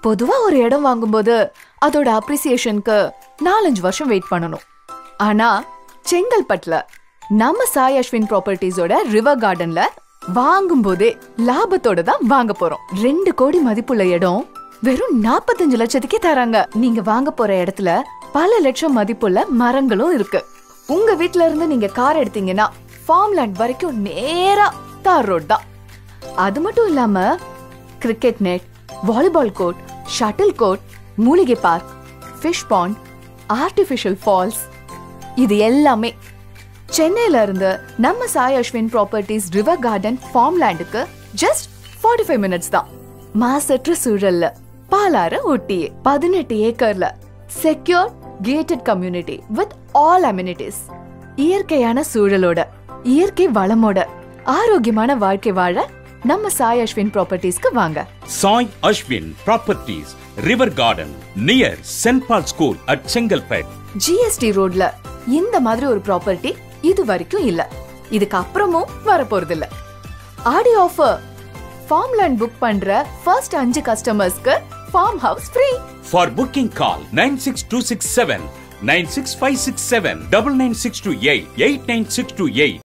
பொதுவா ஒரு இடம் வாங்கும்போது அதோட அப்ரிசியேஷனுக்கு 4-5 வருஷம் வெயிட் பண்ணணும். ஆனா செங்கல்பட்டுல நம்ம சாய் அஸ்வின் ப்ராப்பர்ட்டிஸோட ரிவர் கார்டன்ல வாங்கும் போதே லாபத்தோட தான் வாங்க போறோம். 2 கோடி மதிப்புள்ள இடம் வெறும் 45 லட்சத்துக்கே தராங்க. நீங்க வாங்க போற இடத்துல பல லட்சம் மதிப்புள்ள மரங்களும் இருக்கு. உங்க வீட்ல இருந்து நீங்க கார் எடுத்தீங்கன்னா ஃபார்ம்லேண்ட் வரைக்கும் நேரா தார் ரோட் தான். அது மட்டும் இல்லாம cricket net, volleyball court, shuttle court, மூலிகை park, fish pond, artificial falls, இது எல்லாமே சென்னையில இருந்து நம்ம Sai Ashwin properties river garden ஃபார்ம்லேண்டுக்கு ஜஸ்ட் 45 மினிட்ஸ் தான். மாசற்ற சூழல்ல பாலார ஒட்டியே 18 ஏக்கர்ல secure gated community with all amenities, இயற்கையான சூழலோட இயற்கை வளமோட ஆரோக்கியமான வாழ்க்கை வாழ நம்ம சாய் அஸ்வின் ப்ராப்பர்ட்டிஸ்க்கு வாங்க. Sai Ashwin properties, river garden, near Saint Paul school at Chengalpet. GST ரோட்ல இந்த மாதிரி ஒரு ப்ராப்பர்ட்டி இது வரைக்கும் இல்ல, இதுக்கு அப்புறமும் வரப்போறது இல்ல. ஆடி ஆஃபர், ஃபார்ம்லேண்ட் புக் பண்ற ஃபர்ஸ்ட் 5 கஸ்டமர்ஸ்க்கு farm house free. For booking call 96267 96567 99628 89628.